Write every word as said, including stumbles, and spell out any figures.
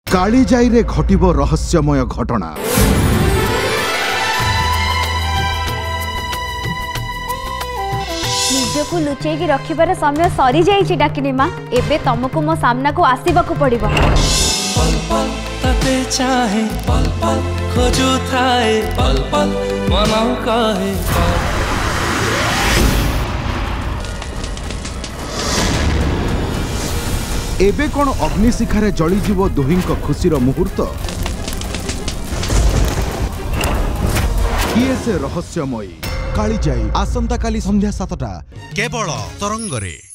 कालीजाई रे घटिबो रहस्यमय घटना। निजको लुचेकी रखिबार समय सरी जाइछि डाकिनी माँ। एबे तुमको मो सामना को आसीबाकू पड़िबो। पल पल तते चाहे पल पल खोजु थाए पल पल मनाउ कहे एबे कौन अग्निशिखारे जलिजीव दुहिंक खुशीर मुहूर्त? किए से रहस्यमयी कालीजाई आसंता काली संध्या सातटा केवल तरंगरे।